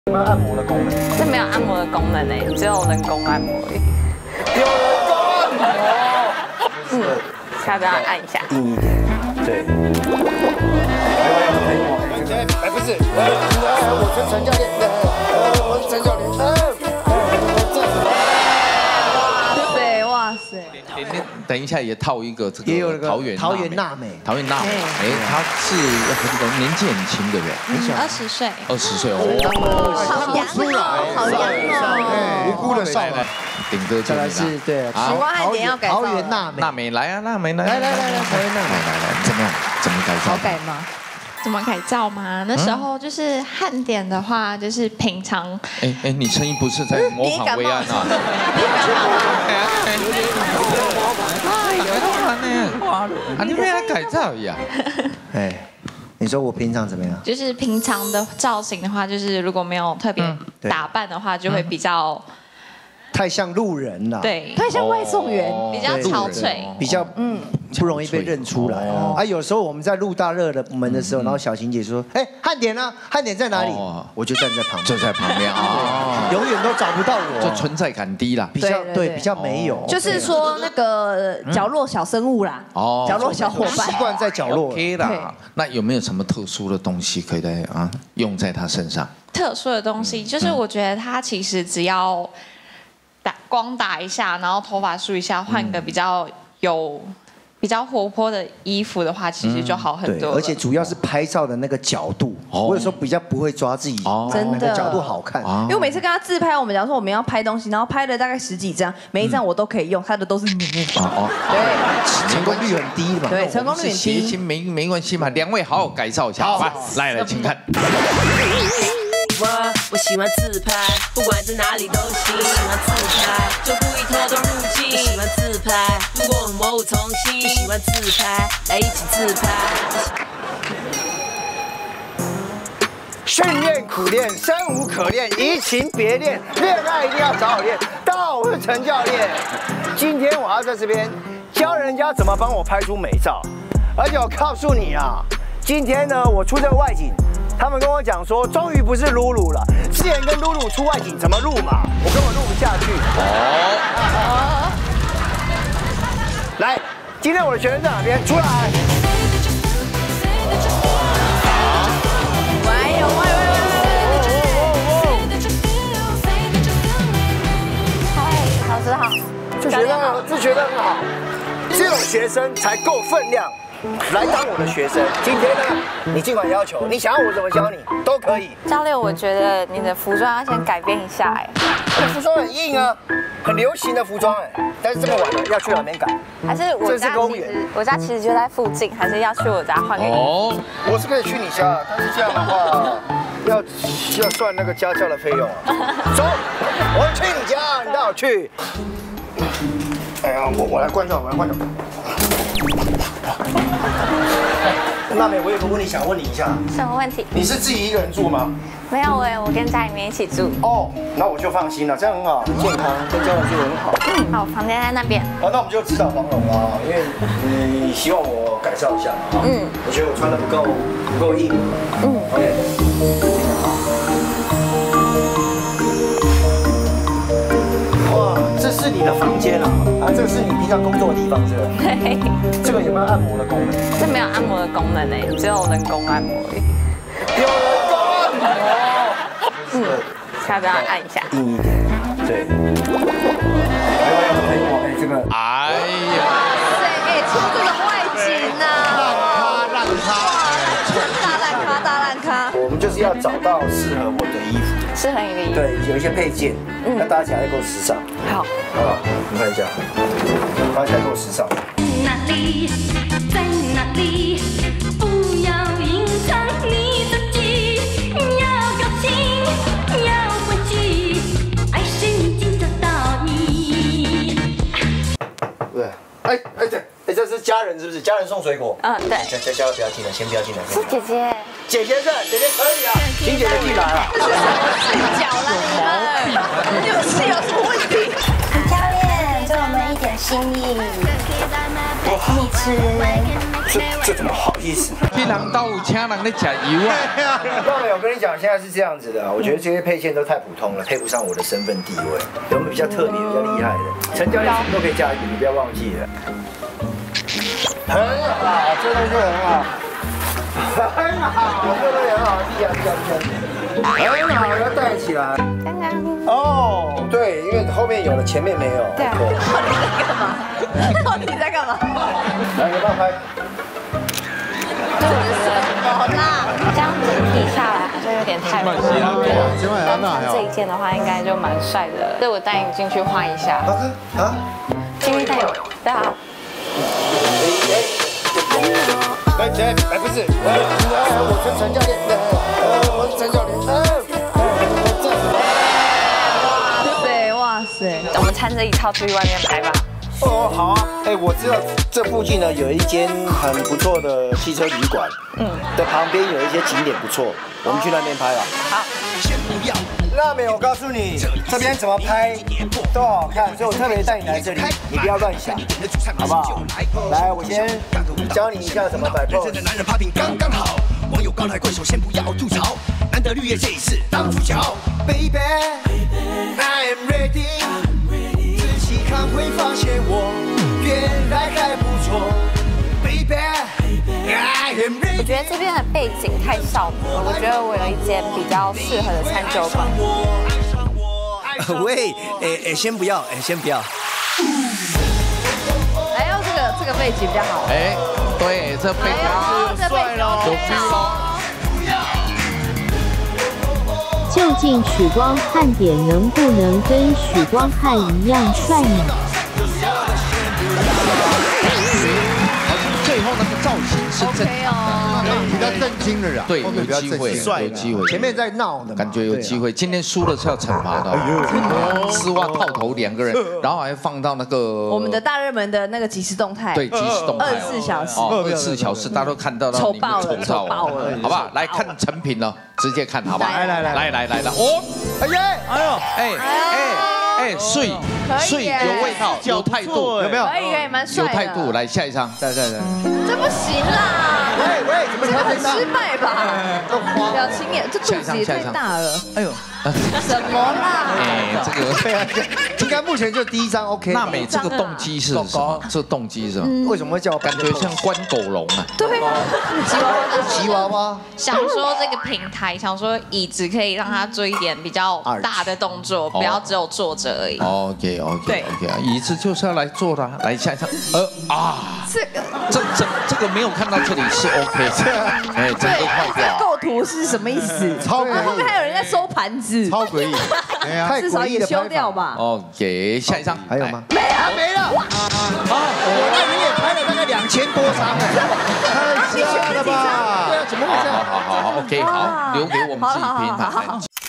有没有按摩的功能？ 这没有按摩的功能诶，只有人工按摩而已。 有人工按摩。 要不要按一下？ 硬一点，对。哎，不是，我是陈教练，我是陈教练。 对，哇塞！ 等一下也套一个这个， 也有那个桃园娜美，她是年纪很轻，对不对 20岁。 ？20岁哦， 好洋哦，好洋哦！ 无辜的少女。 顶哥再来是对， 桃园娜美来， 娜美来， 来，桃园娜美来，怎么样？怎么改造？ 好改吗？ 怎么改造吗？那时候就是汉典的话，就是平常。 你声音不是在模仿薇安啊？你为了改造呀？ 哎，你说我平常怎么样？ 就是平常的造型的话，就是如果没有特别打扮的话，就会比较太像路人了， 对， 太像外送员， 比较憔悴， 比较不容易被认出来啊。有时候我们在录大热的门的时候，然后小晴姐说：“哎，汉典呢？汉典在哪里？”我就站在旁边， 就在旁边啊， 永远都找不到我， 就存在感低啦， 比较没有， 就是说那个角落小生物啦，角落小伙伴， 习惯在角落 OK 啦。那有没有什么特殊的东西可以在用在他身上？ 特殊的东西就是我觉得他其实只要光打一下，然后头发梳一下，换个比较活泼的衣服的话，其实就好很多。 而且主要是拍照的那个角度，我有时候比较不会抓自己哪个角度好看， 因为我每次跟他自拍，我们讲说我们要拍东西，然后拍了大概10几张，每一张我都可以用，他的都是对， 成功率很低嘛。 对，成功率很低。 谐星没关系嘛，两位好好改造一下，好吧？来，请看。 我喜欢自拍，不管在哪里都行。喜欢自拍，就故意偷偷入镜。喜欢自拍，如果很模糊重新。喜欢自拍，来一起自拍。 训练苦练，生无可恋，移情别恋，恋爱一定要找好练。大家好，我是陈教练，今天我要在这边教人家怎么帮我拍出美照，而且我告诉你啊，今天呢我出这个外景。他们跟我讲说，终于不是露露了。之前跟露露出外景怎么录嘛？我根本录不下去。来，今天我的学生在哪边？出来。 嗨，老师好。 这学生很好，这种学生才够分量。来当我的学生，今天呢，你尽管要求，你想要我怎么教你都可以。 教练，我觉得你的服装要先改变一下哎。 我服装很硬啊，很流行的服装哎，但是这么晚了要去哪边改？ 还是我家其实就在附近，还是要去我家换个衣服？ 我是可以去你家，但是这样的话要算那个家教的费用啊。走，我要去你家，你带我去。哎呀，我来关照，娜美，我有个问题想问你一下。 什么问题？ 你是自己一个人住吗？ 没有哎，我跟家里面一起住。 哦，那我就放心了，这样很好，很健康，跟家人住很好。 好，房间在那边。 好，那我们就指导黄龙啊，因为你希望我改造一下嘛。我觉得我穿的不够硬。OK。哇，这是你的房间啊？这个是你平常工作的地方是吧？ 对。 这个有没有按摩的功能？ 这没有按摩的功能诶，只有人工按摩而已。 有人工按摩。 要不要按一下？ 硬一点，对。这个。 哎呀！ 出这种外景呐！ 烂咖！ 大烂咖！ 我们就是要找到适合我的衣服， 适合你的衣服。 对，有一些配件，那搭起来够时尚。 好， 好吧，你看一下，搭起来够时尚。 哪里，在哪里？不要隐藏你自己，要高兴，要欢喜，爱谁你就找到你。 对，对，这是家人是不是？家人送水果。 对。 家人不要进来，先不要进来。 是姐姐。 姐姐可以啊，请姐姐进来啊。 睡觉了你们，你们是有什么问题？ 教练，给我们一点心意，来请你吃。 这怎么好意思。 槟榔刀请人在吃油啊！ 赵美，我跟你讲，现在是这样子的，我觉得这些配件都太普通了，配不上我的身份地位。有没有比较特别、比较厉害的？陈教练什么都可以驾驭，你不要忘记了。很好，这东西很好，很好，这东西很好，厉害，很好，要带起来。 刚刚哦，对，因为后面有了，前面没有。 对啊。 到底在干嘛？ 来，有没有拍？ 对，我觉得好啦，这样整体下来好像有点太普通了。单穿这一件的话，应该就蛮帅的。所以我带你进去换一下。 啊？ 进去带你，对啊。 哎，不是，我是陈教练，我是陈教练， 哇塞！ 我们穿这一套出去外面拍吧。 哦，好啊，哎，我知道这附近呢有一间很不错的汽车旅馆，的旁边有一些景点不错，我们去那边拍吧。 好。 娜美，我告诉你，这边怎么拍都好看，所以我特别带你来这里，你不要乱想，好不好？来，我先教你一下怎么摆 pose。的男人 popping 刚刚好，网友高抬贵手，先不要吐槽，难得绿叶这一次当主角 ，Baby I am ready， 仔细看会发现我原来还不错 ，Baby I am ready。 我觉得这边的背景太少女了，我觉得我有一间比较适合的餐酒馆。 喂，先不要，先不要。 哎呦，这个背景比较好。 哎，对，这背景是帅喽，有 feel 喽。 究竟许光汉点能不能跟许光汉一样帅呢？ 最后那个造型是真的， 比较震惊的人， 对，有机会，有机会。 前面在闹的， 感觉有机会。今天输了是要惩罚的，丝袜套头2个人，然后还放到那个我们的大热门的那个即时动态， 对，即时动态 24小时 ，24小时，大家都看到丑爆了，丑爆了， 好不好？来看成品了，直接看好不好？来，哦，哎，睡，有味道，有态度， 有没有？ 可以，蛮帅的。 有态度，来下一张， 在。 这不行啦！ 喂，怎么这很失败吧？ 都花表情也，这肚子也太大了。 哎呦， 什么啦？ 哎，这个对啊，应该目前就第一张 OK。 娜美这个动机是什么？这动机是什么？ 为什么会叫我感觉像关狗笼啊？ 对啊， 吉娃娃。 想说这个平台，想说椅子可以让他做一点比较大的动作，不要只有坐着而已。 OK，椅子就是要来坐的，来下一张。这个没有看到这里是 OK， 哎，整个坏掉。 构图是什么意思？ 超诡异， 后面还有人在收盘子， 超诡异， 至少也修掉吧。 OK，下一张还有吗？ 没了。 我那里也拍了大概2000多张哎，太吓了吧？对啊，怎么会这样？ 好 ，OK， 好，留给我们自己平台。